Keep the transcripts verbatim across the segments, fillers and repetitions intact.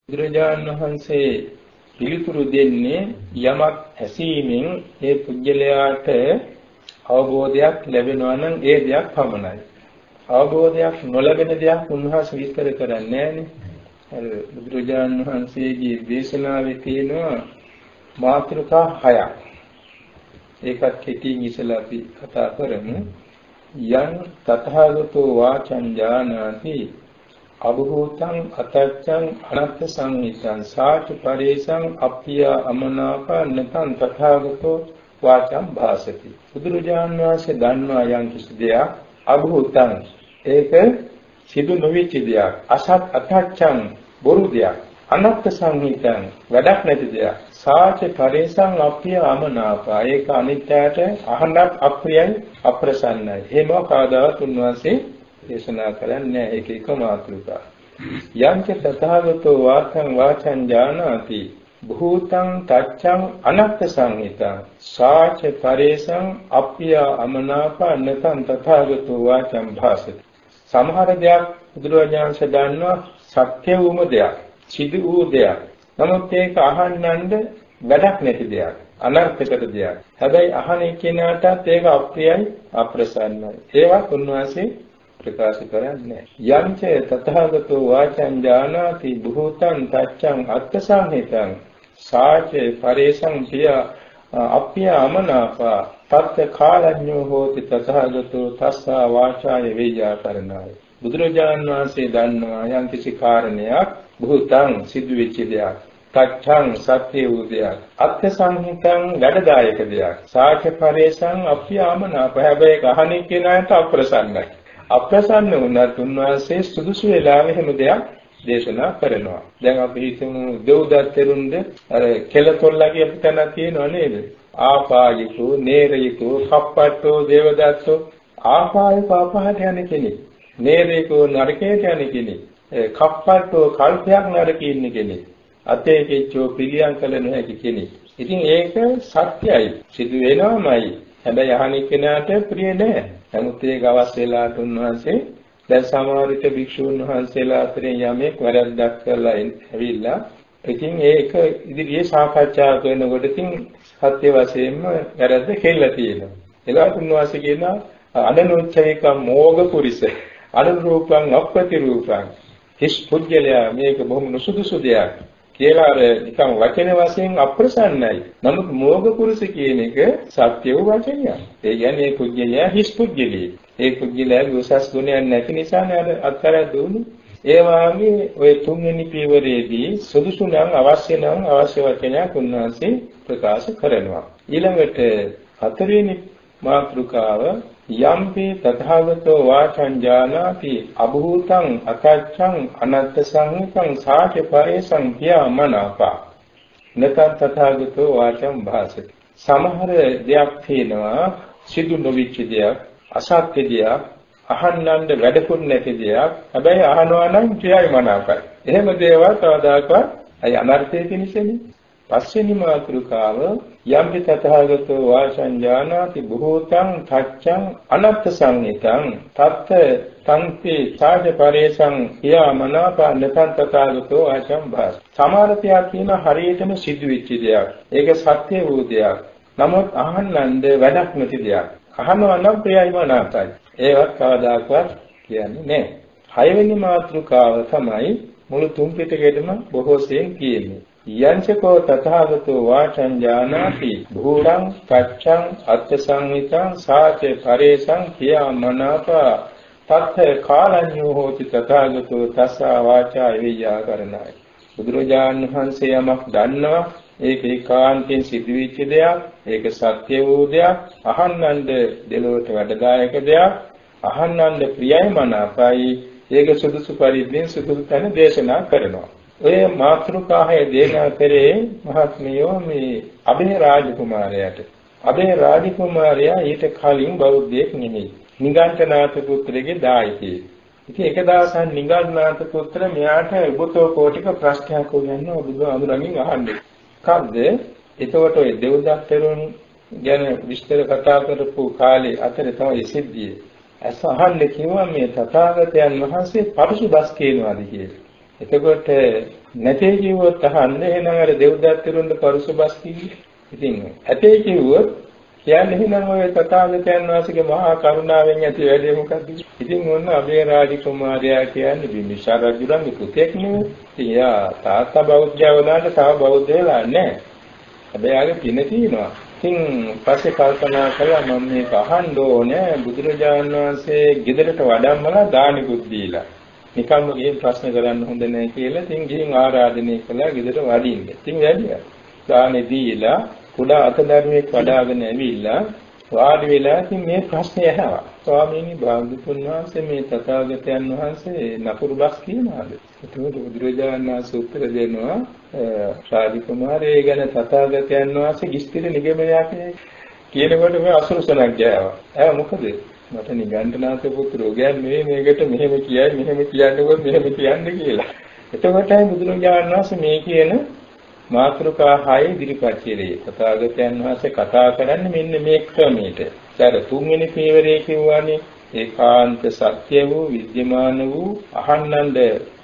බුදුරජාණන් වහන්සේ පිළිතුරු දෙන්නේ යමක් ඇසීමෙන් ඒ පුජ්‍යලයාට අවබෝධයක් ලැබෙනවා නම් ඒ දෙයක් පමණයි. අවබෝධයක් නොලැබෙන දෙයක් උන්වහන්සේ විස්තර කරන්නේ නැහැ. බුදුරජාණන් වහන්සේගේ දේශනාවේ තියෙනවා මාතෘකා හයක්. ඒකත් කෙටියෙන් ඉස්සලා අපි කතා කරමු. යං තථාගතෝ වාචං ඥානාති අභූතං අතච්ඡං අනත්ථ සංහිතං සාච පරේසං අප්පිය අමනාප නතං තථාගතෝ වාචං භාසති. බුදුරජාණන් වහන්සේ දන්වා යම් කිසි දෙයක් අභූතං ඒක සිදු නොවිච්ච දෙයක්, අසත් අතච්ඡං බොරු දෙයක්, අනත්ථ සංහිතං වැඩක් නැති දෙයක්, සාච පරේසං අප්පිය අමනාප ඒක අනිත්‍යයට අහන්නත් අප්‍රියයි අප්‍රසන්නයි. එහෙම කවදාවත් උන්වහන්සේ දේශනා කරන්නේ ඒක එක මාතෘකා. යංච තථාගතෝ වාචං වාචං ඥානාති භූතං තච්ඡං අනත්ථ සංහිතං සාච පරේසං අප්පිය අමනාප නතං තථාගතෝ වාචං භාසති. සමහර දෙයක් බුදුරජාණන් දන්නවා සත්‍ය වූම දෙයක්, සිදු වූ දෙයක්. නමුත් ඒක අහන්නඳ වැඩක් නැති දෙයක්, අනර්ථකට දෙයක්. හැබැයි අහන කෙනාටත් ඒක අප්‍රියයි අප්‍රසන්නයි. ඒවත් උන්වහන්සේ ප්‍රකාශ කරන්නේ. යංච තථාගතෝ වාචං ඥානාති භූතං තච්ඡං අත්ථ සංහිතං සාචේ පරේසං පිය අප්පිය අමනාප තත් කාලඤ්ඤෝ හෝති තථාගතෝ තස්සා වාචාය වේජාකරණාය. බුදුරජාණන් වහන්සේ දන්නවා යම් කිසි කාරණයක් භූතං සිදුවෙච්ච දෙයක්, තච්ඡං සත්‍ය වූ දෙයක්, අත්ථ සංහිතං වැඩදායක දෙයක්, සාචේ පරේසං අප්පිය අමනාප හැබැයි ගහණේ කෙනාට අප්‍රසන්නයි. අප්‍රසන්න වුණත් උන්වහන්සේ සුදුසු වෙලාවෙ හැම දෙයක් දේශනා කරනවා. දැන් අපි හිතමු දෙව්දත්තරුන්ද අර කෙලතොල්ලගේ අපි තන තියෙනව නේද? ආපායිකෝ, නේරයිකෝ, කප්පට්ටෝ, දේවදත්තෝ. ආපාය පාපහට යන කෙනෙක්, නේරයිකෝ නරකයට යන කෙනෙක්, කප්පට්ටෝ කල්පයක් නරකී ඉන්න කෙනෙක්, අතේකෙච්චෝ පිළියම් කළ නොහැකි කෙනෙක්. ඉතින් ඒක සත්‍යයි, සිදු වෙනවමයි. හැබැයි අහන කෙනාට ප්‍රිය නෑ. නමුත් ඒක අවශ්‍ය වෙලාවට උන්වහන්සේ දැන් සමහර විට භික්ෂුන් වහන්සේලා අතරින් යමෙක් වැරද්දක් කරලා ඇවිල්ලා ඉතින් ඒක ඉදිරියේ සාකච්ඡා කරනකොට ඉතින් සත්‍ය වශයෙන්ම වැරද්ද කෙල්ල තියෙනවා. ඒකට උන්වහන්සේ කියනවා අනනුච්චේක මෝග පුරිස අනුරූපං අප්‍රති රූපං හිස් පුජ්‍යලයා මේක බොහොම නුසුදුසු දෙයක් කියලා අර නිකන් වචන වශයෙන් අප්‍රසන්නයි. නමුත් මෝග පුරුෂ කියන එක සත්‍ය වූ වචනයක්. ඒ කියන්නේ පුජ්‍යලයා හිස් පුජ්‍යලී. ඒ පුජ්‍යලයාගේ උසස් ගුණයක් නැති නිසා නේද අත්හැර දුන්නේ. ඒ වාගේ ඔය තුන්වෙනි පියවරේදී සුදුසු නම් අවශ්‍ය නම් අවශ්‍ය වචනයක් උන්වහන්සේ ප්‍රකාශ කරනවා. ඊළඟට හතරවෙනි මාතෘකාව යම්පි තථාගතෝ වාචං ඥානාති අභූතං අතච්ඡං අනත්ථ සංහිතං සාච පරේසං පියමනාපා නතං තථාගතෝ වාචං භාසති. සමහර දෙයක් තියෙනවා සිදු නොවිච්ච දෙයක්, අසත්‍ය දෙයක්, අහන්නන්ද වැඩකුත් නැති දෙයක්. හැබැයි අහනවා නම් ප්‍රියයි මනාපයි. එහෙම දේවල් කවදාකවත් අය අනර්ථයේ පිණිසනේ. පස්වෙනි මාතෘකාව යම්පි තථාගතෝ වාචං ඥානාති භූතං තච්ඡං අනත්ථ සංහිතං තත්ත සංපේ සාජ පරේසං යමනාප නතං තථාගතෝ වාචං භාස. සමාරතිය කියන හරියටම සිදුවෙච්ච දෙයක්. ඒක සත්‍ය වූ දෙයක්. නමුත් අහන්නන්ද වැඩක් නැති දෙයක්. අහනවා නම් ප්‍රියයි මනාපයි. ඒවත් කවදාකවත් කියන්නේ නැහැ. හයවෙනි මාතෘකාව තමයි මුළු තුන් පිටකෙදම බොහෝසෙන් කියන්නේ. යංචකෝ තථාගතෝ වාචං ඥානාති භූතං තච්ඡං අත්ථ සංහිතං සාචේ පරේසං පියමනාප තත්ථ කාලඤ්ඤෝ හෝති තථාගතෝ තස්සා වාචා වේයාකරණාය. බුදුරජාණන් වහන්සේ යමක් දන්නවා ඒක ඒකාන්තයෙන් සිදුවෙච්ච දෙයක්, ඒක සත්‍ය වූ දෙයක්, අහන්නන්ද දෙලොවට වැඩදායක දෙයක්, අහන්නන්ද ප්‍රියයි මනාපයි. ඒක සුදුසු පරිද්දෙන් සුදුසු තැන දේශනා කරනවා. ඔය මාතෘකාහය දේශනා කරේ මහත්මියෝ මේ අබේ රාජකුමාරයාට. අබේ රාජකුමාරයා ඊට කලින් බෞද්ධයෙක් නෙමෙයි. නිගණ්ඨනාථ පුත්‍රගේ දායකයෙක්. ඉතින් එක දවසක් නිගණ්ඨනාථ පුත්‍ර මෙයාට උබතෝ කෝටික ප්‍රශ්නයක් හොයන්න බුදුහාමුදුරන්ගෙන් අහන්නේ. කද්ද? එතකොට ඔය දෙව්දත්තරුන් ගැන විස්තර කතා කරපු කාලේ අතර තමයි සිද්ධිය. ඇස අහන්නේ කිව්වා මේ තථාගතයන් වහන්සේ පරිසුදස් කියනවාද කියලා. එතකොට නැtei කිව්වොත් අහන්නේ එහෙනම් අර දෙව්දත්තුරුන්ට පරුසබස් කිව්වේ. ඉතින් ඇතේ කිව්වොත් කියන්නේ එහෙනම් ඔය තථාගතයන් වහන්සේගේ මහා කරුණාවෙන් ඇති වැඩේ මොකද්ද? ඉතින් ඔන්න අබේරාජ කුමාරයා කියන්නේ බිම්බිසාර රජුගේ පුතෙක් නෙවෙයි. ඉතින් යා තාත්තා බෞද්ධයව දාන්න තව බෞද්ධ වෙලා නැහැ. හැබැයි ආගේ පින තියෙනවා. ඉතින් පස්සේ කල්පනා කළා මම මේක අහන්න ඕනේ බුදුරජාණන් වහන්සේ ගෙදරට වඩම්මලා දානිකුත් දීලා. නිකම්ම ගිහින් ප්‍රශ්න කරන්න හොඳ නැහැ කියලා ඉතින් ගිහින් ආරාධනය කළා ගෙදර වඩින්න. ඉතින් වැඩියා. දානෙ දීලා කුඩා අතදරුවෙක් වඩාගෙන ඇවිල්ලා වාඩි වෙලා ඉතින් මේ ප්‍රශ්නේ අහනවා. ස්වාමීනි භාග්‍යවතුන් වහන්සේ මේ තථාගතයන් වහන්සේ නපුරු බස් කියනවාද? එතකොට බුදුරජාණන් වහන්සේ උත්තර දෙනවා ශාදී කුමාරය ගැන තථාගතයන් වහන්සේ කිස්තිර නිගමනයක් කියනකොට මේ අසුරසනක් ගෑවා. ආ මොකද? මට නිගණ්ඨනාථ පුත්‍රෝ කියන්නේ මේකට මෙහෙම කියයි මෙහෙම කියන්නකො මෙහෙම කියන්නේ කියලා. එතකොටයි බුදුරජාණන් වහන්සේ මේ කියන මාතෘකා හය ඉදිරිපත් කළේ. තථාගතයන් වහන්සේ කතා කරන්නේ මෙන්න මේ ක්‍රමයට. ඊට තුන්වෙනි පියවරේ කියවන්නේ ඒකාන්ත සත්‍ය වූ විද්‍යමාන වූ අහන්නන්ද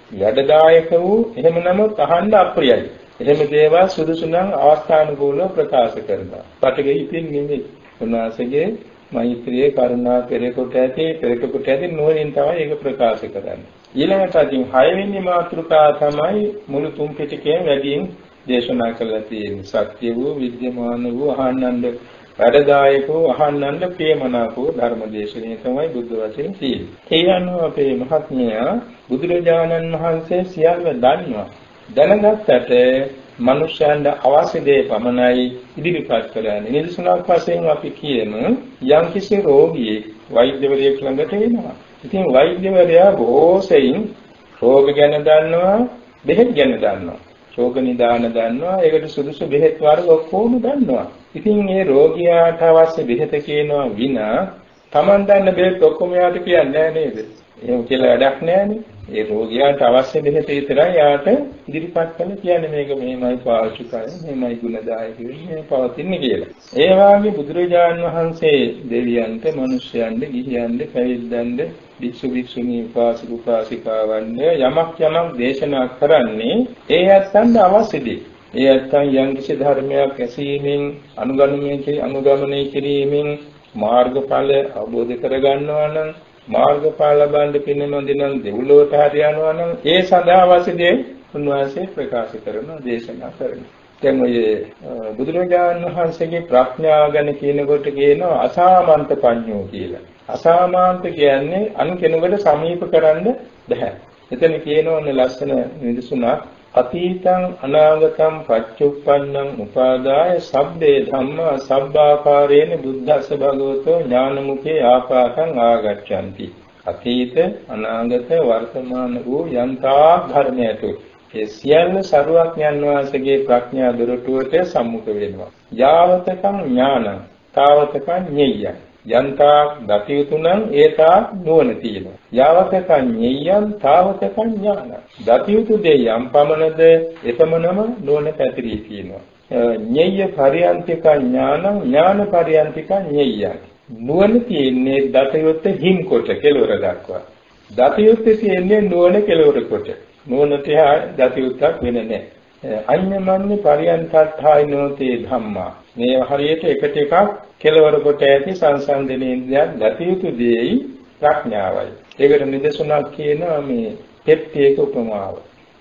යඩදායක වූ එහෙම නමුත් අහන්න අප්‍රියයි. එහෙම දේවල් සුදුසු නම් අවස්ථානුකූලව ප්‍රකාශ කරනවා. පටගෙ ඉතින් නෙමෙයි. උන්වහන්සේගේ මෛත්‍රියේ කරුණා පෙරකොට ඇති පෙරකොට ඇති නෝනින් තමයි ඒක ප්‍රකාශ කරන්නේ. ඊළඟට අදින් හයවෙනි මාතෘකා තමයි මුළු තුන් පිටකයෙන් වැඩියෙන් දේශනා කළා තියෙන්නේ. සත්‍ය වූ විද්‍යමාන වූ අහන්නන්ද වැඩදායක වූ අහන්නන්ද ප්‍රේමනාප වූ ධර්ම දේශනාව තමයි බුද්ධ වචනේ තියෙන්නේ. ඒ අනුව අපේ මහත්මයා බුදුරජාණන් වහන්සේ සියල්ල දන්නවා. දැනගත්තට මනුෂ්‍යයන්ට අවශ්‍ය දේ පමණයි ඉදිරිපත් කරන්නේ. නිදසුනක් වශයෙන් අපි කියමු යම්කිසි රෝගියෙක් වෛද්‍යවරයෙක් ළඟට එනවා. ඉතින් වෛද්‍යවරයා බොහෝ සෙයින් රෝග ගැන දන්නවා, බෙහෙත් ගැන දන්නවා. රෝග නිදාන දන්නවා, ඒකට සුදුසු බෙහෙත් වර්ග ඔක්කොම දන්නවා. ඉතින් මේ රෝගියාට අවශ්‍ය බෙහෙත කියනවා විනා Taman දන්න බෙහෙත් ඔක්කොම යාට කියන්නේ නැහැ නේද? එහෙම කියලා වැඩක් නැහැනේ. ඒ රෝගියාට අවශ්‍ය බෙහෙත විතරයි යාට ඉදිරිපත් කරන්න කියන්නේ මේක මෙහෙමයි පාවිච්චි කරන්නේ, මෙහෙමයි ගුණදායක වෙන්නේ, පවතින්නේ කියලා. ඒ වාගේ බුදුරජාණන් වහන්සේ දෙවියන්ට, මිනිස්යන්ට, ගිහියන්ට, පැවිද්දන්ට, භික්ෂු භික්ෂුණී උපාසක උපාසිකාවන්ට යමක් යමක් දේශනා කරන්නේ ඒ ඇත්තන්ට අවශ්‍ය දේ. ඒ ඇත්තන් යම්කිසි ධර්මයක් ඇසීමෙන්, අනුගමනය අනුගමනය කිරීමෙන් මාර්ගඵල අවබෝධ කරගන්නවා නම් මාර්ගඵල ලබන්න පින්නොදිනම් දෙව්ලොවට හරි යනවා නම් ඒ සඳහා අවශ්‍ය දේ උන්වහන්සේ ප්‍රකාශ කරන දේශනා කරනවා. දැන් ඔය බුදුරජාණන් වහන්සේගේ ප්‍රඥාව ගැන කියනකොට කියනවා අසාමන්ත පඤ්ඤෝ කියලා. අසාමාන්ත කියන්නේ අන් කෙනෙකුට සමීප කරන්න බෑ. එතන කියනෝනේ ලස්සන නිදසුනක් අතීතං අනාගතං පච්චුප්පන්නං උපාදාය සබ්බේ ධම්මා සබ්බාකාරේන බුද්දස්ස භගවතෝ ඥානමුඛේ ආපාතං ආගච්ඡanti. අතීත අනාගත වර්තමාන වූ යන්තා ධර්මයට ඒ සියල්ල සරුවක්ඥන් වහන්සේගේ ප්‍රඥා දොරටුවට සම්මුඛ වෙනවා. යාවතකං ඥානං තාවතකං ඤෙය්‍යං යන්තා දතියුතුනම් ඒතා නුවණ තියෙනවා. යාවතකං ඤෙය්‍යං තාවතකං ඥානං දතියුතු දේ යම් පමණද එපමණම නුවණ පැතිරී තියෙනවා. ඤෙය්‍ය පරියන්තිකං ඥානං ඥාන පරියන්තිකං ඤෙය්‍යං නුවණ තියෙන්නේ දතියුත් හිම් කොට කෙලවර දක්වා. දතියුත් තියෙන්නේ නුවණ කෙලවර කොට. නුවණ තියා දතියුත්තක් වෙන්නේ නැහැ. අඤ්ඤමඤ්ඤ පරියන්තත්ථායිනෝතේ ධම්මා මේ හරියට එකට එකක් කෙලවර කොට ඇති සංසන්දනේන්ද්‍රයන් දතියුතු දෙයි ප්‍රඥාවයි. ඒකට නිදසුනක් කියනවා මේ පෙට්ටියක උපමාව.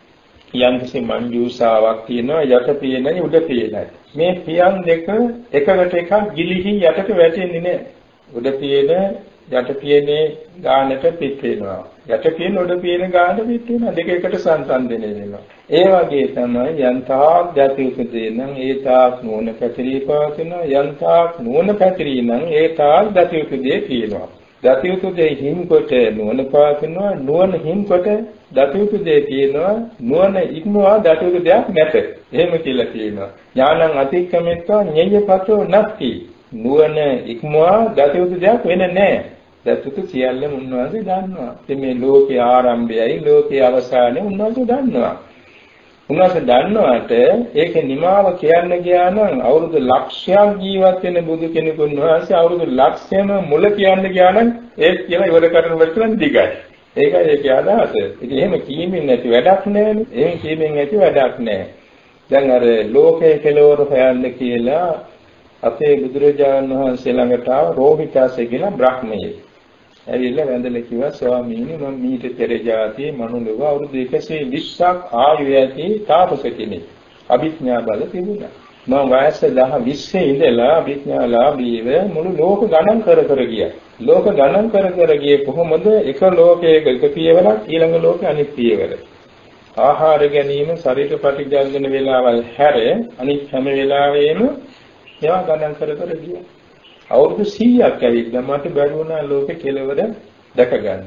යම්කිසි මංජූසාවක් තියෙනවා යට පියනයි උඩ පියනයි. මේ පියන් දෙක එකකට එකක් ගිලිහි යටට වැටෙන්නේ නැහැ. උඩ පියන යට පියනේ ගානට පිට වෙනවා. යට පියන උඩ පියන ගානට පිට වෙනවා. දෙක එකට සංසන්දනය වෙනවා. ඒ වගේ තමයි යන්තාක් දතියුතු දේ නම් ඒතාක් නුවණ පැතිරී පවතින යන්තාක් නුවණ පැතිරී නම් ඒතාක් දතියුතු දේ තියෙනවා. දතියුතු දේ හිම් කොට නුවණ පවතිනවා නුවණ හිම් කොට දතියුතු දේ තියෙනවා නුවණ ඉක්මවා දතියුතු දෙයක් නැත. එහෙම කියලා කියනවා. ඥානං අතික්කමෙත්වා ඤෙය්‍යපතෝ නත්ති. නුවණ ඉක්මවා දතියුතු දෙයක් වෙන්නේ නැහැ. දතියුතු සියල්ලම උන්වහන්සේ දන්නවා. ඉතින් මේ ලෝකේ ආරම්භයයි ලෝකේ අවසානය උන්වහන්සේ දන්නවා. උන්වහන්සේ දන්නවට ඒකේ නිමාව කියන්න ගියා නම් අවුරුදු ලක්ෂයක් ජීවත් වෙන බුදු කෙනෙකුන් වහන්සේ අවුරුදු ලක්ෂයම මුල කියන්න ගියා නම් ඒත් කියලා ඉවර කරන වචන දිගයි. ඒකයි ඒකේ අදහස. ඉතින් එහෙම කීමෙන් නැති වැඩක් නැහැනේ. එහෙම කීමෙන් නැති වැඩක් නැහැ. දැන් අර ලෝකයේ කෙලවර හොයන්න කියලා අපේ බුදුරජාණන් වහන්සේ ළඟට ආව රෝහිතාසේ කියලා බ්‍රහ්මයෙක්. ඇවිල්ලා වැඳලා කිව්වා ස්වාමීනි මම මීට පෙර ජාතියේ මනුලව අවුරුදු එකසිය විස්සක් ආයු ඇති තාපස කෙනෙක්. අභිඥා බල තිබුණා. මම වයස විස්සේ ඉඳලා අභිඥාලාභීව මුළු ලෝක ගණන් කර කර ගියා. ලෝක ගණන් කර කර ගියේ කොහොමද? එක ලෝකයක එක පියවරක් ඊළඟ ලෝකේ අනිත් පියවර. ආහාර ගැනීම ශරීර ප්‍රතිජාගන වේලාවල් හැර අනිත් හැම වෙලාවෙම ඒවා ගණන් කර කර ගියා. අවුරුදු සීයක් ඇවිල්ලා මට බැරි වුණා ලෝකේ කෙලවර දැක ගන්න.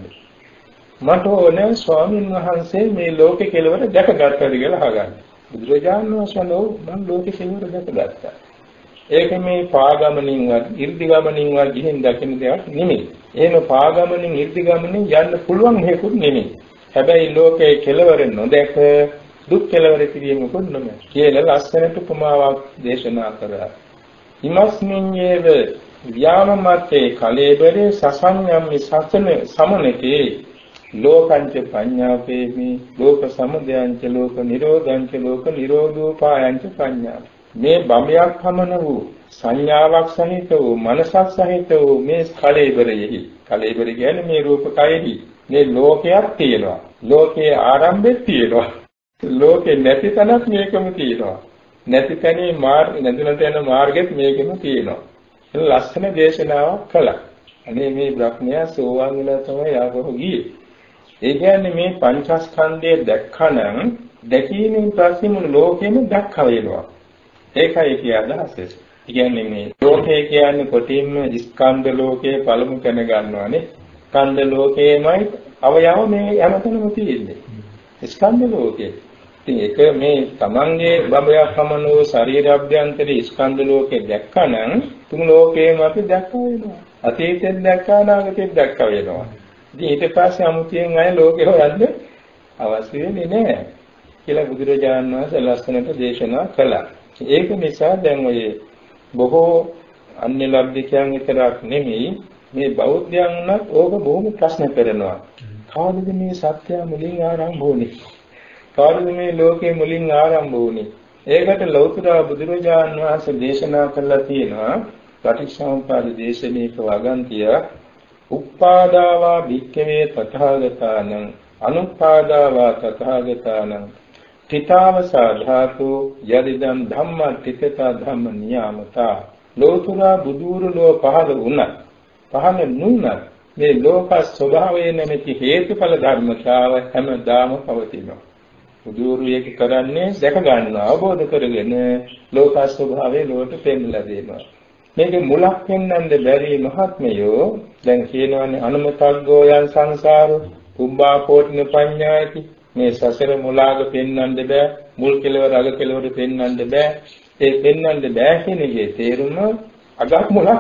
මට ඕනේ ස්වාමීන් වහන්සේ මේ ලෝකේ කෙලවර දැකගත්තද කියලා අහගන්න. බුදුරජාණන් වහන්සේ මම ලෝකේ කෙලවර දැකගත්තා. ඒක මේ පාගමනින්වත් 이르දි ගමනින්වත් ගිහින් දකින්න දෙයක් නෙමෙයි. එහෙම පාගමනින් 이르දි ගමනින් යන්න පුළුවන් හේකුත් නෙමෙයි. හැබැයි ලෝකේ කෙලවර නොදැක දුක් කෙලවර කිරීමකුත් නෙමෙයි. කියලා ලස්සනට උපමාවක් දේශනා කරා. ඉමස්මින්නේව ව්‍යාමමත්තේ කලේබරේ සසඤ්ඤම්මි සසන සමනකේ ලෝකංච පඤ්ඤාපේමි ලෝක සමුදයංච ලෝක නිරෝධංච ලෝක නිරෝධෝපායංච පඤ්ඤා මේ බඹයක් පමණ වූ සංඥාවක් සහිත වූ මනසක් සහිත වූ මේ කලේබරෙහි කලේබර කියන්නේ මේ රූපකයෙහි මේ ලෝකයක් තියෙනවා ලෝකයේ ආරම්භයක් තියෙනවා ලෝකේ නැති තැනක් මේකම තියෙනවා නැති තැනේ මාර්ග නැතුණට යන මාර්ගෙත් මේකම තියෙනවා ඒක ලස්සන දේශනාවක් කළා අනේ මේ බ්‍රහ්මයා සෝවාන් වෙලා තමයි ආපහු ගියේ ඒ කියන්නේ මේ පංචස්කන්ධය දැක්කනම් දැකීමෙන් පස්සේ මුළු ලෝකෙම දැක්ක වෙනවා ඒකයි කිය අදහස. ඒ කියන්නේ මේ ලෝකය කියන්නේ කොටින්ම ස්කන්ධ ලෝකයේ පළමු තැන ගන්නවානේ. ස්කන්ධ ලෝකයේමයි අවයව මේ හැමතැනම තියෙන්නේ. ස්කන්ධ ලෝකේ. ඉතින් ඒක මේ තමන්ගේ බඹයක් පමණ වූ ශරීර අභ්‍යන්තරයේ ස්කන්ධ ලෝකේ දැක්කනම් තුන් ලෝකේම අපි දැක්ක වෙනවා. අතීතෙත් දැක්කා අනාගතෙත් දැක්ක වෙනවා. ඉතින් ඊට පස්සේ අමුතියෙන් අය ලෝකේ හොයන්න අවශ්‍ය වෙන්නේ නැහැ කියලා බුදුරජාණන් වහන්සේ ලස්සනට දේශනා කළා. ඒක නිසා දැන් ඔය බොහෝ අන්‍ය ලබ්ධිකයන් විතරක් නෙමෙයි මේ බෞද්ධයන් උනත් ඕක බොහොම ප්‍රශ්න කරනවා. කාටද මේ සත්‍ය මුලින් ආරම්භ වුනේ? කාටද මේ ලෝකේ මුලින් ආරම්භ වුනේ? ඒකට ලෞතර බුදුරජාණන් වහන්සේ දේශනා කළා තියෙනවා පටිච්චසමුප්පාද දේශනේක වගන්තිය උප්පාදාවා භික්ඛවේ තථාගතානං අනුප්පාදාවා තථාගතානං තිතාව සාධාතු යදිදම් ධම්ම තිතතා ධම්ම නියාමතා ලෝතුරා බුදුරුලෝ පහළ වුණා පහළ නුණා මේ ලෝක ස්වභාවය නැමැති හේතුඵල ධර්මතාව හැමදාම පවතිනවා බුදුරු එක කරන්නේ දැක ගන්නවා අවබෝධ කරගෙන ලෝක ස්වභාවය ලෝට පෙන්ලා දෙනවා මේක මුලක් පෙන්වන්න බැරි මහත්මයෝ දැන් කියනවානේ අනුමතග්ගෝ යන් සංසාරෝ කුම්බා කෝටින පඤ්ඤායති මේ සසර මුලාග පෙන්වන්න බෑ මුල් කෙලවර අග කෙලවර පෙන්වන්න බෑ ඒ පෙන්වන්න බෑ කියන එකේ තේරුම අගක් මුලක්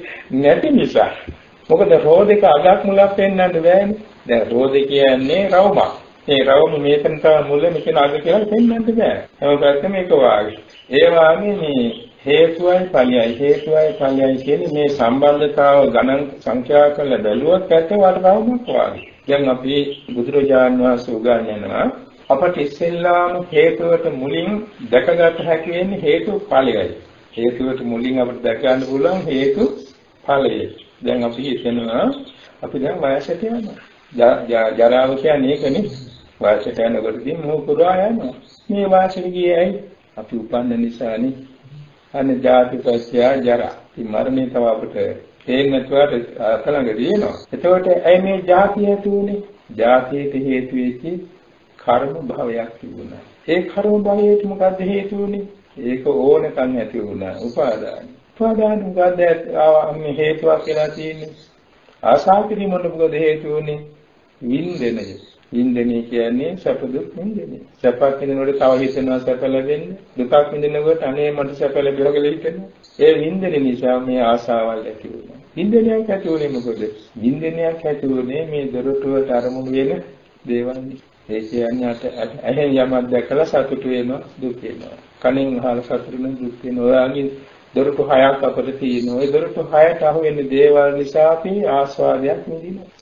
නැති නිසා මොකද රෝදක අගක් මුලක් පෙන්වන්න බෑනේ දැන් රෝද කියන්නේ රවුමක් මේ රවුම මේකෙන් තමයි මුල මෙතන අග කියලා පෙන්වන්න බෑ හැම පැත්තම එක වාගේ ඒ වාගේ මේ හේතුවයි ඵලයයි හේතුවයි ඵලයයි කියන්නේ මේ සම්බන්ධතාව ගණන් සංඛ්‍යා කරලා බැලුවොත් ඇත්තට වරවමක් වාගේ දැන් අපි බුදුරජාණන් වහන්සේ උගන්වනවා අපට ඉස්සෙල්ලාම හේතුවට මුලින් දැකගත හැකි වෙන්නේ හේතු ඵලයයි. හේතුවට මුලින් අපිට දැක ගන්න පුළුවන් හේතු ඵලය. දැන් අපි හිතනවා අපි දැන් වයසට යනවා. ජරාව කියන්නේ ඒකනේ. වයසට යනකොටදී මොහ පුරා යනවා. මේ වයසට ගියේ ඇයි? අපි උපන්න නිසානේ. අනේ ජාති පස්ය ජරා. මේ මරණය තව අපිට ඒක නැතුවට අතලඟ දිනනවා. එතකොට ඇයි මේ ජාතිය ඇති උනේ? ජාතියට හේතු වෙච්ච කර්ම භවයක් තිබුණා. ඒ කර්ම භවයට මොකද්ද හේතු උනේ? ඒක ඕනකම් ඇති වුණා. උපාදාන. උපාදාන මොකද්ද මේ හේතුවක් කියලා තියෙන්නේ? ආසාවකින් මොනකද හේතු උනේ? වින්දනය. වින්දනය කියන්නේ සැප දුක් වින්දනය. සැපක් විඳිනකොට තව හිතෙනවා සැප ලැබෙන්නේ. දුකක් විඳිනකොට අනේ මට සැප ලැබෙනවා කියලා හිතෙනවා. ඒ වින්දනය නිසා මේ ආසාවල් ඇති වෙනවා. වින්දනයක් ඇති වෙන්නේ මොකද? වින්දනයක් ඇති වෙන්නේ මේ දොරටුවට අරමුණු වෙන දේවල්. ඒ කියන්නේ ඇහෙන් යමක් දැකලා සතුට වෙනවා දුක් වෙනවා. කනෙන් අහලා සතුට වෙන දුක් වෙනවා. ඔයාගේ දොරටු හයක් අපිට තියෙනවා. ඒ දොරටු හයට අහු වෙන දේවල් නිසා අපි ආස්වාදයක් විඳිනවා.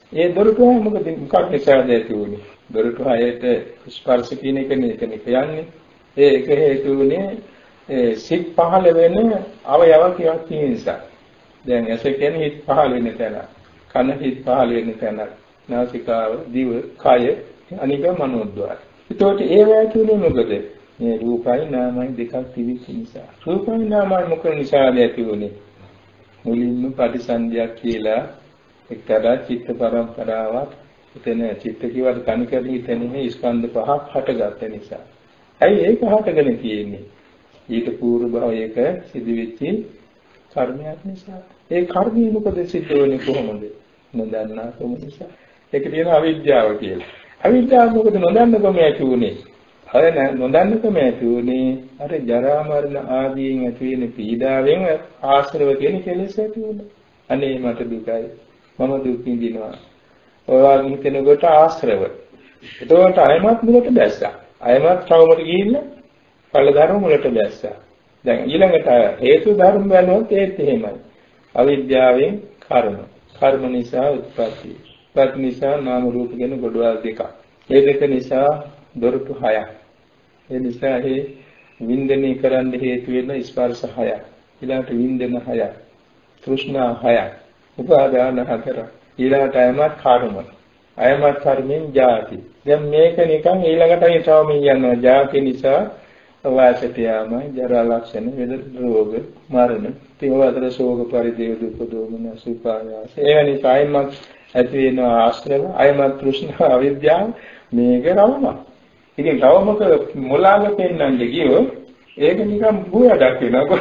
ඒ දොරටුවයි මොකද මොකක් නිසාද ඇති වුනේ? දොරටුවයට ස්පර්ශ කියන එක නේ කියන්නේ. ඒ එක හේතු වුණේ ඒ සිත් පහළ වෙන අවයව කියක් තියෙන නිසා. දැන් ඇස කියන්නේ හිත පහළ වෙන තැන. කන හිත පහළ වෙන තැන. නාසිකාව, දිව, කය, අනික මනෝද්වාර. ඒතකොට ඒ වැතුනේ මොකද? මේ රූපයි නාමයි දෙකක් තිබෙච්ච නිසා. රූපයි නාමයි මොකද නිසාද ඇති වුනේ? මුලින්ම පටිසන්ධියක් කියලා එක්තරා චිත්ත පරම්පරාවක් එතන චිත්ත කියවට කණිකරණි හිතෙන්නේ ස්කන්ධ පහක් හටගත්ත නිසා. ඇයි ඒක හටගෙන තියෙන්නේ? ඊට පූර්ව භවයක සිදුවෙච්ච කර්මයක් නිසා. ඒ කර්මය මොකද සිද්ධ වෙන්නේ කොහොමද? නොදන්නා කම නිසා. ඒක තියෙන අවිද්‍යාව කියලා. අවිද්‍යාව මොකද නොදන්නකම ඇති උනේ? අර නොදන්නකම ඇති උනේ අර ජරා මරණ ආදීන් ඇති වෙන පීඩාවෙන් ආශ්‍රව කියන කෙලෙස් ඇති වුණා. අනේ මට දුකයි. මම දුක් විඳිනවා. ඔයාගෙන් කෙනෙකුට ආශ්‍රව. එතකොට අයමත් මුලට දැස්සා. අයමත් කවමද ගිහිල්ලා ඵල ධර්ම මුලට දැස්සා. දැන් ඊළඟට හේතු ධර්ම බලනොත් ඒත් එහෙමයි. අවිද්‍යාවෙන් කර්ම. කර්ම නිසා උත්පත්ති. උත්පත්ති නිසා නාම රූප කියන ගොඩවල් දෙකක්. ඒ දෙක නිසා දොරටු හයක්. ඒ නිසා ඒ වින්දනය කරන්න හේතු වෙන ස්පර්ශ හයක්. ඊළඟට වින්දන හයක්. තෘෂ්ණා හයක්. උපාදාන හතර. ඊළඟට අයමත් කර්ම. අයමත් කර්මෙන් ජාති. දැන් මේක නිකන් ඊළඟට හිතාවම යනවා. ජාති නිසා වාසයට යාම, ජරා ලක්ෂණ, වේද රෝග, මරණ, තේවතර ශෝක පරිදේව දුක් දෝමන සුපායාස. ඒ නිසා අයමත් ඇති වෙන ආශ්‍රව, අයමත් තෘෂ්ණා අවිද්‍යාව මේක රවම. ඉතින් රවමක මුලාව පෙන්නන්නේ ගියෝ ඒක නිකන් බුයඩක් වෙනවා.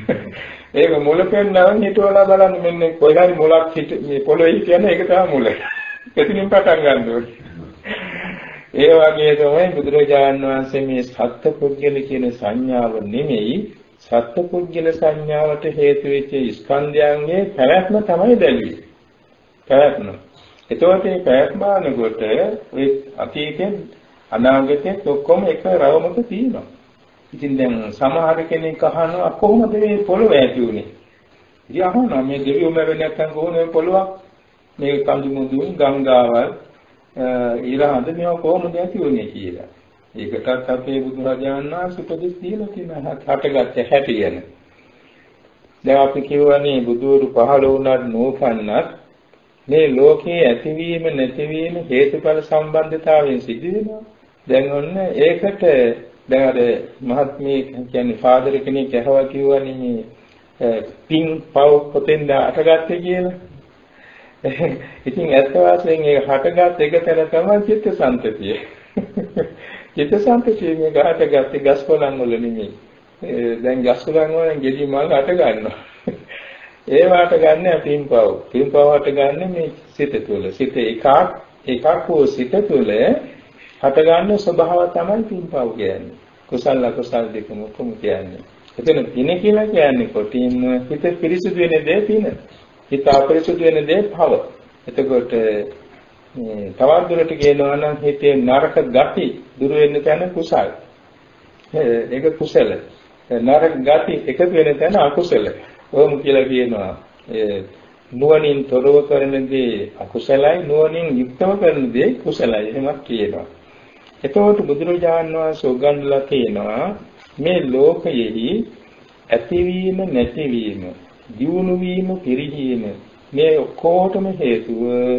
ඒක මුල පෙන්නවන් හිතවලා බලන්න මෙන්න කොයිහරි මුලක් හිට මේ පොළොවේ කියන්නේ ඒක තමයි මුල. එතනින් පටන් ගන්න ඕනේ. ඒ වගේ තමයි බුදුරජාණන් වහන්සේ මේ සත්පුද්ගල කියන සංඥාව නෙමෙයි සත්පුද්ගල සංඥාවට හේතු වෙච්ච ස්කන්ධයන්ගේ පැවැත්ම තමයි දැල්වි. පැවැත්ම. එතකොට මේ පැවැත්ම කොට ඔය අතීතේ අනාගතේ ඔක්කොම එක රවමක තියෙනවා. ඉතින් දැන් සමහර කෙනෙක් අහනවා කොහොමද මේ පොළොව ඇති වුනේ? ඉතින් අහනවා මේ දෙවියෝ මැවෙන්නේ නැත්නම් කොහොමද මේ පොළොවක්? මේ කඳු මුදුන් ගංගාවල් ඊළඟට මේවා කොහොමද ඇති වුනේ කියලා. ඒකටත් අපේ බුදුරජාණන් වහන්සේ උපදෙස් දීලා තියෙනවා හටගත්ත හැටි ගැන. දැන් අපි කියවනේ බුදුරු පහළ වුණත් නෝපන්නත් මේ ලෝකයේ ඇතිවීම නැතිවීම හේතුඵල සම්බන්ධතාවයෙන් සිදු වෙනවා. දැන් ඔන්න ඒකට දැන් අර මහත්මී කියන්නේ ෆාදර් කෙනෙක් ඇහුවා කිව්වනේ මේ පින් පව් පොතෙන්ද අටගත්තේ කියලා. ඉතින් ඇත්ත වශයෙන් ඒක හටගත් එක තැන තමයි චිත්තසංතතිය. චිත්තසංතතිය මේ ගහටගත්තේ ගස් කොළන් වල නෙමෙයි. දැන් ගස් කොළන් වලින් ගෙඩි මල් අට ගන්නවා. ඒ වාට ගන්න පින්පව්. පින්පව් අට ගන්න මේ සිත තුළ. සිත එකක් එකක් වූ සිත තුළ හට ගන්න ස්වභාව තමයි පින්පව් කියන්නේ. කුසල අකුසල දෙකම කොහොම කියන්නේ. එතන පින කියලා කියන්නේ කොටින්ම හිත පිරිසුදු වෙන දේ පින. හිත අපරිසුදු වෙන දේ භව. එතකොට මේ තවත් දුරට කියනවා නම් හිතේ නරක ගති දුරු වෙන්න තැන කුසල. ඒක කුසල. නරක ගති එකතු වෙන තැන අකුසල. ඕම කියලා කියනවා. ඒ නුවණින් තොරව කරන දේ අකුසලයි නුවණින් යුක්තව කරන දේ කුසලයි එහෙමත් කියනවා. එතකොට බුදුරජාණන් වහන්සේ උගන්වලා තියෙනවා මේ ලෝකයෙහි ඇතිවීම නැතිවීම දියුණු වීම පිරිහීම මේ ඔක්කොටම හේතුව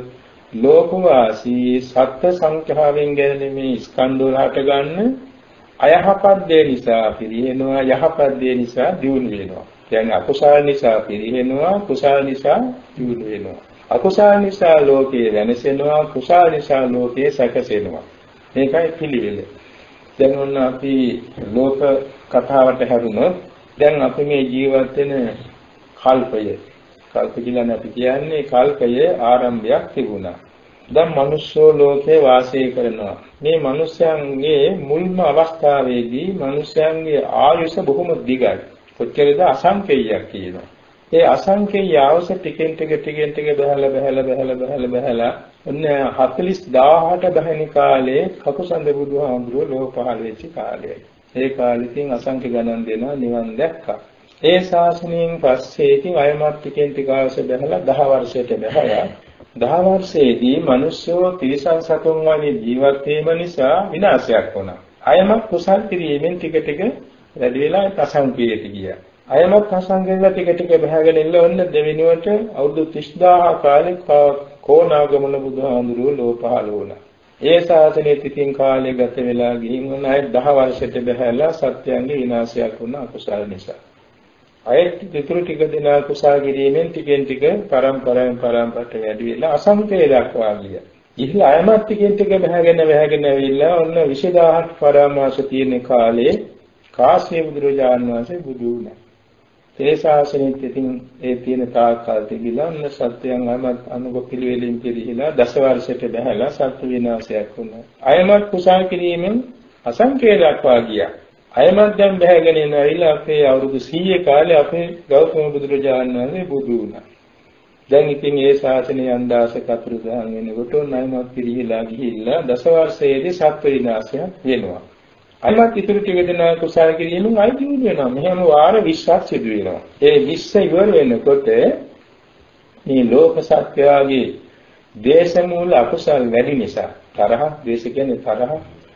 ලෝකවාසී සත්ත්ව සංඛ්‍යාවෙන් ගැන මේ ස්කන්ධ වල හට ගන්න අයහපත් දේ නිසා පිරිහෙනවා යහපත් දේ නිසා දියුණු වෙනවා. දැන් අකුසල නිසා පිරිහෙනවා කුසල නිසා දියුණු වෙනවා. අකුසල නිසා ලෝකේ වෙනසෙනවා කුසල නිසා ලෝකේ සැකසෙනවා. මේකයි පිළිවෙල. දැන් ඔන්න අපි ලෝක කතාවට හැරුණොත් දැන් අපි මේ ජීවත් වෙන කල්පය කල්ප කියලා අපි කියන්නේ කල්පයේ ආරම්භයක් තිබුණා. දැන් මිනිස්සු ලෝකේ වාසය කරනවා. මේ මිනිස්යන්ගේ මුල්ම අවස්ථාවේදී මිනිස්යන්ගේ ආයුෂ බොහොම දිගයි. කොච්චරද අසංකේයයක් කියනවා. ඒ අසංකේය ආයුෂ ටිකෙන් ටික ටිකෙන් ටික බහලා බහලා බහලා බහලා බහලා ඔන්න හතළිස් දාහට බැහැනි කාලේ කකුසඳ බුදුහාමුදුරුවෝ ලෝක පහළ වෙච්ච කාලයයි. ඒ කාලෙකින් අසංඛ්‍ය ගණන් දෙනවා නිවන් දැක්කා. ඒ ශාසනයෙන් පස්සේ ඉතින් අයමත් ටිකෙන් ටික ආයුෂ බහලා දහ වර්ෂයට බහලා දහ වර්ෂයේදී මිනිස්සු තිරිසන් සතුන් වගේ ජීවත් වීම නිසා විනාශයක් වුණා. අයමත් කුසල් කිරීමෙන් ටික ටික වැඩි වෙලා අසංකේත ගියා. අයමත් අසංකේත ටික ටික බහගෙන ඉන්න ඔන්න දෙවෙනුවට අවුරුදු තිස් දාහක් කාලෙක කොණාගමන බුදුහාමුදුරුවෝ ලෝ පහළ වුණා. ඒ ශාසනයේ තිතින් කාලය ගත වෙලා ගිහින් උන් අය දහ වර්ෂයට බහැලා සත්‍යයන්ගේ විනාශයක් වුණා අකුසල නිසා. අයත් දෙතුරු ටික දෙනා කුසල කිරීමෙන් ටිකෙන් ටික පරම්පරාවෙන් පරම්පරට වැඩි වෙලා අසංකේය දක්වා ගියා. ඉහිලා අයමත් ටිකෙන් ටික බහැගෙන බහැගෙන ඇවිල්ලා ඔන්න විසි දහසක් පරාමාස තියෙන කාලේ කාශ්‍යප බුදුරජාණන් වහන්සේ බුදු වුණා. ඒ ශාසනයෙත් ඉතින් ඒ තියෙන තාක්කල් තිබිලා ඔන්න සත්‍යයන් අයමත් අනුග පිළිවෙලින් පිළිහිලා දස වර්ෂයට බහැලා සත්‍ය විනාශයක් වුණා. අයමත් කුසල කිරීමෙන් අසංකේය දක්වා ගියා. අයමත් දැන් බහැගෙන ඉනවිලා අපේ අවුරුදු සීය කාලේ අපේ ගෞතම බුදුරජාණන් වහන්සේ බුදු වුණා. දැන් ඉතින් ඒ ශාසනය අන්දාස කතුරු දහන් වෙනකොට නයිමත් පිළිහිලා ගිහිල්ලා දස වර්ෂයේදී සත්‍ය විනාශයක් වෙනවා. අයමත් ඉතුරු ටික දෙනා කුසල කිරීමෙන් අයිති වෙනවා. මෙහෙම වාර විස්සක් සිදු වෙනවා. ඒ විස්ස ඉවර වෙනකොට මේ ලෝක සත්‍යයේ දේශ මූල අකුසල් වැඩි නිසා තරහ, දේශ කියන්නේ තරහ,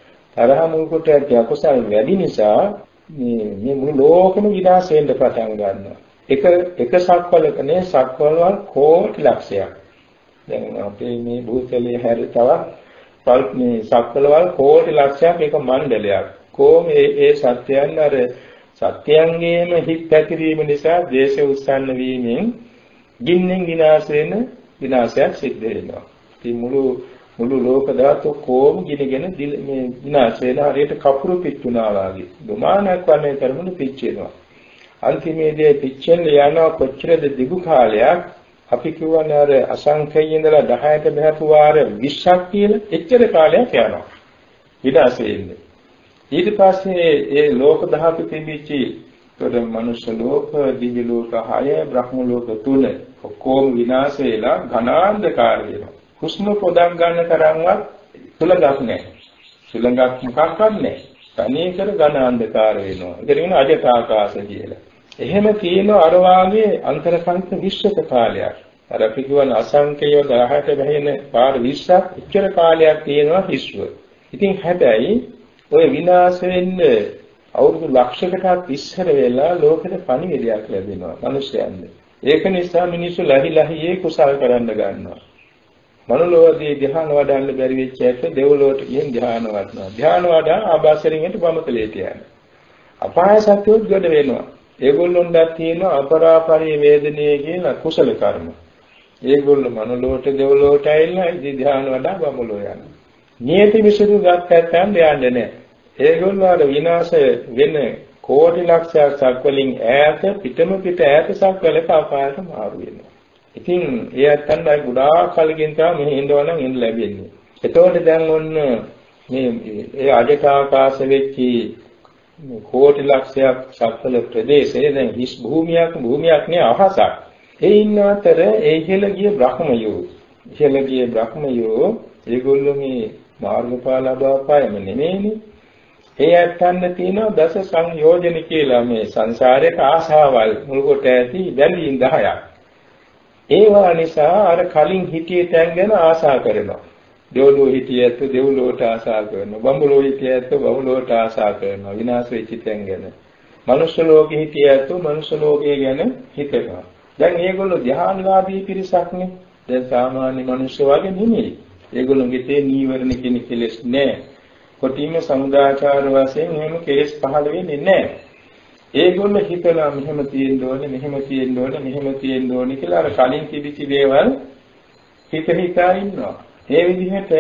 තරහ මූල කොට ඇති අකුසල් වැඩි නිසා මේ මේ මුළු ලෝකෙම විනාශ වෙන්න පටන් ගන්නවා. එක එක සක්වලක නේ සක්වල වල කෝටි ලක්ෂයක්. දැන් අපේ මේ භූතලයේ හැර තවත් පල්ප් මේ සක්වල වල කෝටි ලක්ෂයක් එක මණ්ඩලයක්. කොහොම ඒ ඒ සත්‍යයන් අර සත්‍යයන්ගේම හිත් පැතිරීම නිසා දේශ උස්සන්න වීමෙන් ගින්නෙන් විනාශ වෙන විනාශයක් සිද්ධ වෙනවා. ඉතින් මුළු මුළු ලෝක ධාතු කොහොම ගිනගෙන මේ විනාශ වෙන හරියට කපුරු පිච්චුනා වගේ. දුමානක් වන්නේ කරමුණු පිච්චෙනවා. අන්තිමේදී පිච්චෙන්න යනවා කොච්චරද දිගු කාලයක් අපි කියවනේ අර අසංඛේය ඉඳලා දහයට බහපු වාර විස්සක් කියලා එච්චර කාලයක් යනවා විනාශ වෙන්නේ. ඊට පස්සේ ඒ ලෝක ධාතු තිබිච්චි තොර මනුෂ්‍ය ලෝක, දිව්‍ය ලෝක හය, බ්‍රහ්ම ලෝක තුන ඔක්කොම විනාශ වෙලා ඝනාන්ධකාර වෙනවා. හුස්ම පොදක් ගන්න තරම්වත් සුළඟක් නැහැ. සුළඟක් මොකක්වත් නැහැ. තනිකර ඝනාන්ධකාර වෙනවා. ඒකට කියන අජටාකාශ කියලා. එහෙම තියෙන අර වාගේ අන්තරකන්ත විශ්වක කාලයක්. අර අපි කියවන අසංකේය දහයට බැහැෙන පාර විස්සක් ඉච්චර කාලයක් තියෙනවා විශ්ව. ඉතින් හැබැයි ඔය විනාශ වෙන්න අවුරුදු ලක්ෂයකටත් ඉස්සර වෙලා ලෝකෙට පණිවිඩයක් ලැබෙනවා මිනිස්යන්ට. ඒක නිසා මිනිස්සු ලහි ලහියේ කුසල් කරන්න ගන්නවා. මනුලෝකයේ ධ්‍යාන වඩන්න බැරි වෙච්ච ඇත්ත දෙව්ලොවට ගිහින් ධ්‍යාන වඩනවා. ධ්‍යාන වඩා ආභාසරින්ට බමතලයට යනවා. අපාය සත්‍යොත් ගොඩ වෙනවා. ඒගොල්ලොන්ට තියෙන අපරාපරි වේදනයේ කියන කුසල කර්ම. ඒගොල්ලෝ මනුලෝකයට දෙව්ලොවට ඇවිල්ලා ධ්‍යාන වඩා බමලෝ යනවා. නියති විසුදු ගත්තැත්තන් දෙයන්නේ නැහැ. ඒගොල්ලෝ අර විනාශ වෙන කෝටි ලක්ෂයක් සක්වලින් ඈත පිටම පිට ඈත සක්වලක අපායට මාරු වෙනවා. ඉතින් ඒ අත්තන්ට ගොඩාක් කලකින් තමයි මෙහි ඉඳවනම් ඉඳ ලැබෙන්නේ. එතකොට දැන් ඔන්න මේ ඒ අජටාකාශ වෙච්චි කෝටි ලක්ෂයක් සක්වල ප්‍රදේශයේ දැන් හිස් භූමියක් භූමියක් නේ අහසක්. ඒ ඉන්න අතර ඒ ඉහළ ගිය බ්‍රහ්මයෝ ඉහළ ගිය බ්‍රහ්මයෝ ඒගොල්ලෝ මේ මාර්ගඵල ලබාපෑම නෙමෙයිනේ. ඒ ඇත්තන්න තියෙනවා දස සංයෝජන කියලා මේ සංසාරේට ආශාවල් මුල් කොට ඇති බැලීම් දහයක්. ඒවා නිසා අර කලින් හිතියේ තැන් ගැන ආශා කරනවා. දෙව්ලොව හිතියත් දෙව්ලොවට ආශා කරනවා. බඹලොව හිතියත් බඹලොවට ආශා කරනවා. විනාශ වෙච්ච තැන් ගැන. මනුෂ්‍ය ලෝකෙ හිතියත් මනුෂ්‍ය ලෝකය ගැන හිතනවා. දැන් මේගොල්ලෝ ධ්‍යානවාදී පිරිසක්නේ. දැන් සාමාන්‍ය මනුෂ්‍ය වගේ නෙමෙයි. ඒගොල්ලෝගේ තේ නීවරණ කියන කෙලෙස් නෑ. කොටිම සමුදාචාර වශයෙන් එහෙම කෙලෙස් පහළ වෙන්නේ නෑ. ඒගොල්ලෝ හිතලා මෙහෙම තියෙන්න ඕනේ, මෙහෙම තියෙන්න ඕනේ, මෙහෙම තියෙන්න ඕනේ කියලා අර කලින් තිබිච්ච දේවල් හිත හිතා ඉන්නවා. ඒ විදිහට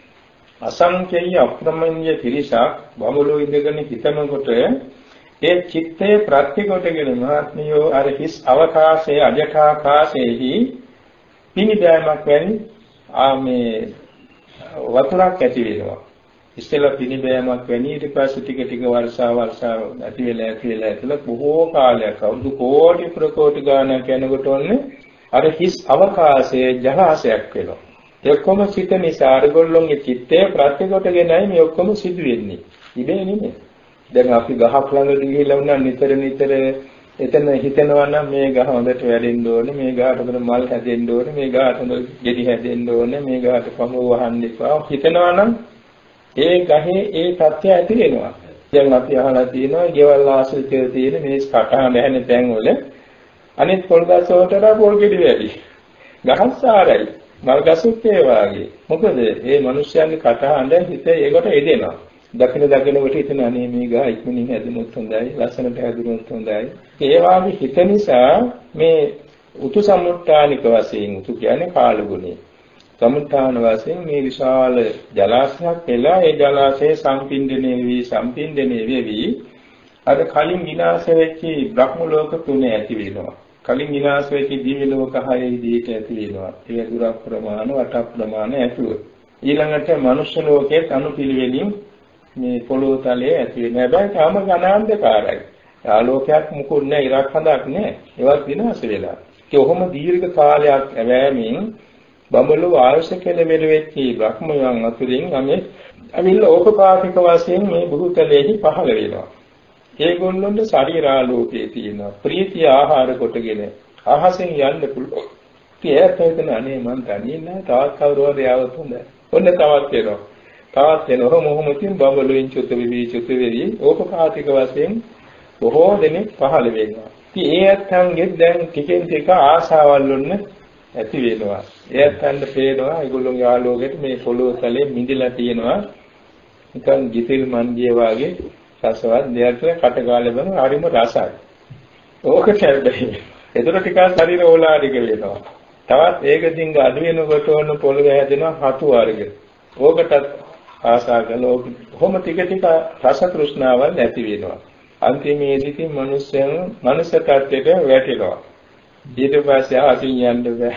අසංකේය අප්‍රමඤ්ඤ පිරිසක් බඹලෝ ඉඳගෙන හිතනකොට ඒ චිත්තේ ප්‍රත්‍යකොටගෙන මහත්මියෝ අර හිස් අවකාශයේ අජඨාකාශයේහි පිනිබෑමක් වැනි ආ මේ වතුරක් ඇති වෙනවා. ඉස්සෙල්ලා පිනිබෑමක් වැනි ඊට පස්සේ ටික ටික වර්ෂා වර්ෂා ඇති වෙලා ඇති වෙලා ඇතුළ බොහෝ කාලයක් අවුරුදු කෝටි ප්‍රකෝටි ගානක් යනකොට ඔන්නේ අර හිස් අවකාශයේ ජලාශයක් වෙනවා. ඒ ඔක්කොම සිත නිසා අරගොල්ලොන්ගේ චිත්තේ ප්‍රත්‍යකොටගෙනයි මේ ඔක්කොම සිදු වෙන්නේ. ඉබේ නෙමෙයි. දැන් අපි ගහක් ළඟ ගිහිල්ලා වුණා නිතර නිතර එතන හිතනවා නම් මේ ගහ හොඳට වැඩෙන්න ඕනේ, මේ ගහට හොඳට මල් හැදෙන්න ඕනේ, මේ ගහට හොඳට ගෙඩි හැදෙන්න ඕනේ, මේ ගහට පමුව වහන්න එපා. හිතනවා නම් ඒ ගහේ ඒ තත්ත්වය ඇති වෙනවා. දැන් අපි අහලා තියෙනවා ගෙවල් ආශ්‍රිතව තියෙන මේ කටහඬ ඇහෙන තැන්වල අනිත් පොල් ගස් වලට පොල් ගෙඩි වැඩි. ගහක් සාරයි. මල් ගසුත් ඒ වාගේ. මොකද මේ මිනිස්යන්ගේ කටහඬ හිත ඒකට එදෙනවා. දකින දකින කොට හිතන අනේ මේ ගහ ඉක්මනින් හැදුනොත් හොඳයි, ලස්සනට හැදුනොත් හොඳයි. ඒ වාගේ හිත නිසා මේ උතු සමුත්‍රානික වශයෙන් උතු කියන්නේ කාලගුණේ. සමුත්‍රාන වශයෙන් මේ විශාල ජලාශයක් වෙලා ඒ ජලාශයේ සම්පින්දණය වී සම්පින්දණය වෙවි අර කලින් විනාශ වෙච්ච බ්‍රහ්ම ලෝක තුන ඇති වෙනවා. කලින් විනාශ වෙච්ච දිව්‍ය ලෝක හයේ දීට ඇති වෙනවා. ඒ දුර ප්‍රමාණ වට ප්‍රමාණ ඇතුව. ඊළඟට මනුෂ්‍ය ලෝකයේ අනුපිළිවෙලින් මේ පොළොව තලයේ ඇති වෙන හැබැයි තාම ගණාන්තකාරයි. ආලෝකයක් මුකුත් නැහැ, ඉරක් හදක් නැහැ. ඒවත් විනාශ වෙලා. ඒ ඔහොම දීර්ඝ කාලයක් ඇවෑමින් බඹලු ආයුෂ කෙලෙවෙල වෙච්ච බ්‍රහ්මයන් අතුරින් යමේ අවිල්ල ඕපපාතික වශයෙන් මේ බුදුතලෙහි පහළ වෙනවා. ඒගොල්ලොන්ට ශරීරාලෝකයේ තියෙනවා. ප්‍රීතිය ආහාර කොටගෙන අහසෙන් යන්න පුළුවන්. ඒත් හිතන අනේ මං දන්නේ නැහැ තවත් කවුරු හරි ආවොත් හොඳයි. ඔන්න තවත් වෙනවා. තවත් වෙනවා මොහොමකින් බඹලුයින් චුත වෙවි චුත වෙවි ඕපපාතික වශයෙන් බොහෝ දෙනෙක් පහළ වෙනවා. ඉතින් ඒ අත්ංගෙත් දැන් ටිකෙන් ටික ආශාවල් වුණ ඇති වෙනවා. එයත් අන්න පේනවා ඒගොල්ලෝගේ ආලෝකයට මේ පොළොව තලයේ මිදලා තියෙනවා. නිකන් ගිතෙල් මන්දිය වාගේ රසවත් දෙයක් කටගාලේ බන හරිම රසයි. ඕකට හැබැයි ඒතර ටිකක් ශරීර ඕලාරික වෙනවා. තවත් ඒක දිංග අඩු වෙනකොට ඕන පොළොව හැදෙනවා හතු වර්ග. ඕකටත් ආශා කළා. කොහොම ටික ටික රස තෘෂ්ණාවල් ඇති වෙනවා. අන්තිමේදී මිනිස්යන් මනස tattete වැටෙනවා. ඊට පස්සේ ආසින් යන්න බෑ.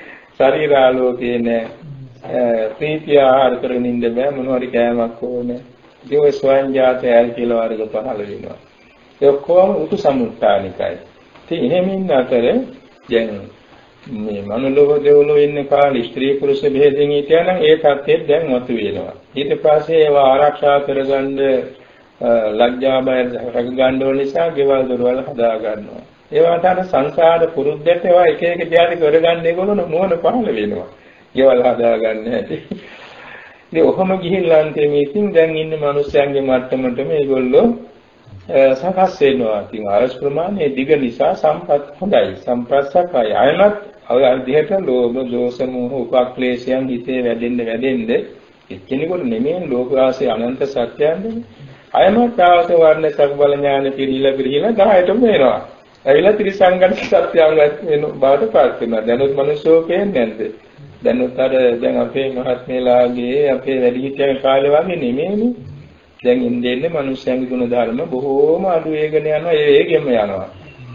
ශරීරාලෝකේ නෑ. ප්‍රීතිය ආහාර කරගෙන ඉන්න බෑ. මොනවාරි කෑමක් ඕනේ. දේව ස්වයං ජාත ඇල් කියලා වර්ග පහළ වෙනවා. ඒ ඔක්කොම උතු සමුත්‍රානිකයි. ඉතින් එහෙමින් අතර දැන් මේ මනුලෝක දෙවලෝ ඉන්න කාලේ ස්ත්‍රී පුරුෂ භේදයෙන් හිටියනම් ඒ තත්ත්වෙත් දැන් මතු වෙනවා. ඊට පස්සේ ඒවා ආරක්ෂා කරගන්න ලැජ්ජා බය රැක ගන්න ඕන නිසා ගෙවල් දොරවල් හදා ගන්නවා. ඒවට අර සංසාර පුරුද්දට ඒවා එක එක ධාති කරගන්න ඒගොල්ලෝ නුවණ පහළ වෙනවා. ගෙවල් හදා ගන්න හැටි. ඉතින් ඔහොම ගිහිල්ලා අන්තිමේ ඉතින් දැන් ඉන්න මිනිස්යන්ගේ මට්ටමට මේගොල්ලෝ සකස් වෙනවා. ඉතින් ආයස් ප්‍රමාණය දිග නිසා සම්පත් හොඳයි. සම්ප්‍රසකයි. අයනත් අර දිහට ලෝභ, දෝෂ, මෝහ, උපක්ලේශයන් හිතේ වැඩෙන්න වැඩෙන්න එක්කෙනෙකුට නෙමෙයි ලෝක වාසයේ අනන්ත සත්‍යයන්ද. අයමත් ආවත වර්ණ සක් බල ඥාන පිළිලා පිළිලා ගහයටම වෙනවා. ඇවිල්ලා ත්‍රිසංගත සත්‍යයන් වෙන බවට පත් වෙනවා. දැනුත් මිනිස්සෝ පේන්නේ නැද්ද? දැනුත් අර දැන් අපේ මහත්මයලාගේ අපේ වැඩිහිටියන් කාලේ වගේ නෙමෙයිනේ. දැන් ඉන්නේ මිනිස්යන්ගේ ගුණ ධර්ම බොහෝම අඩු වේගන යනවා. ඒ වේගෙම යනවා.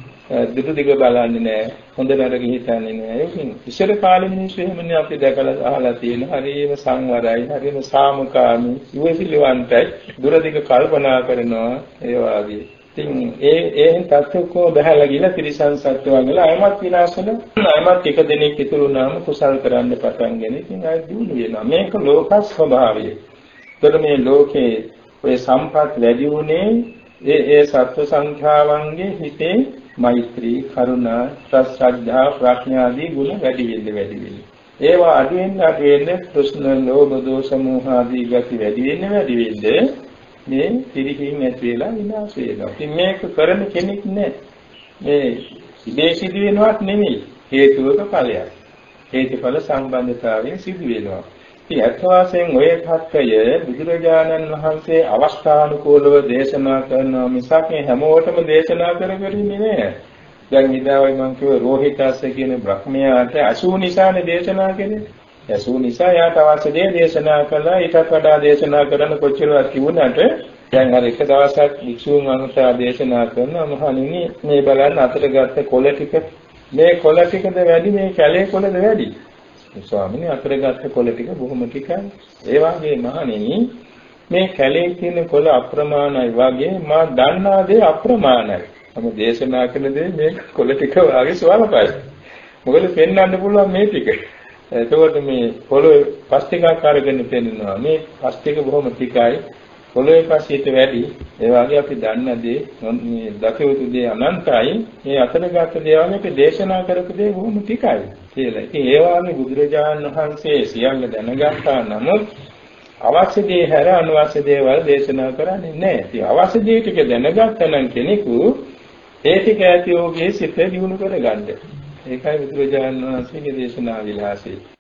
දුටු දිග බලන්නේ නැහැ. හොඳ නරක හිතන්නේ නැහැ. ඒකින් ඉස්සර කාලේ මිනිස්සු එහෙමනේ අපි දැකලා අහලා තියෙන හරිම සංවරයි, හරිම සාමකාමී, ඉවසිලිවන්තයි, දුර දිග කල්පනා කරනවා ඒ වාගේ. ඉතින් ඒ ඒෙන් තත්ත්වකෝ බහැලා ගිහලා ත්‍රිසං සත්‍ය වගේ අයමත් විනාශන අයමත් එක දෙනෙක් ඉතුරු වුණාම කුසල් කරන්න පටන්ගෙන ඉතින් ආයෙ දිනු වෙනවා. මේක ලෝක ස්වභාවය. ඒතර මේ ලෝකේ ඔය සම්පත් වැඩි වුණේ ඒ ඒ සත්ව සංඛ්‍යාවන්ගේ හිතේ මෛත්‍රී, කරුණා, ශ්‍රද්ධා, ප්‍රඥා ආදී ගුණ වැඩි වෙන්න වැඩි වෙන්න. ඒවා අඩු වෙන අඩු වෙන ප්‍රශ්න, ලෝභ, දෝෂ, මෝහ ආදී ගති වැඩි වෙන්න වැඩි වෙන්න මේ පිරිහින් ඇති වෙලා විනාශ වෙනවා. ඉතින් මේක කරන කෙනෙක් නෑ. මේ ඉබේ සිදු වෙනවත් නෙමෙයි. හේතුවක ඵලයක්. හේතුඵල සම්බන්ධතාවයෙන් සිදු වෙනවා. ඉතින් අත් වශයෙන් ඔය தත්ත්වය බුදුරජාණන් වහන්සේ අවස්ථානුකූලව දේශනා කරනවා මිසක් හැමෝටම දේශනා කර කර ඉන්නේ නෑ. දැන් ඉදාවයි මම කිව්ව රෝහිතස්ස කියන බ්‍රහ්මයාට අසු නිසානේ දේශනා කළේ. අසු නිසා යාට අවශ්‍ය දේ දේශනා කළා. ඊටත් වඩා දේශනා කරන්න කොච්චරවත් කිව්වනට දැන් අර එක දවසක් වික්ෂුන් වහන්සේ දේශනා කරනවා මහණෙනි මේ බලන්න අතට ගත්ත කොළ ටික මේ කොළ ටිකද වැඩි මේ කැලේ කොළද වැඩි? ස්වාමීනි අතට ගත්ත කොළ ටික බොහොම ටිකයි. ඒ වගේ මහණෙනි මේ කැලේ තියෙන කොළ අප්‍රමාණයි වගේ මා දන්නා දේ අප්‍රමාණයි. මම දේශනා කරන දේ මේ කොළ ටික වාගේ ස්වල්පයි. මොකද පෙන්වන්න පුළුවන් මේ ටික. එතකොට මේ පොළොවේ පස් ටිකක් අරගෙන පෙන්නනවා. මේ පස් ටික බොහොම ටිකයි. පොළොවේ පසිත වැඩි. ඒ වගේ අපි දන්න දේ මේ දකියුතු දේ අනන්තයි. මේ අතලගත දේවල් අපි දේශනා කරපු දේ බොහොම ටිකයි කියලා. ඉතින් ඒ වගේ බුදුරජාණන් වහන්සේ සියල්ල දැනගත්තා නමුත් අවශ්‍ය දේ හැර අනවශ්‍ය දේවල් දේශනා කරන්නේ නැහැ. ඉතින් අවශ්‍ය දේ ටික දැනගත්තා නම් කෙනෙකු ඒ ටික ඇති යෝගයේ සිත දියුණු කරගන්න. ඒකයි බුදුරජාණන් වහන්සේගේ දේශනා විලාසය.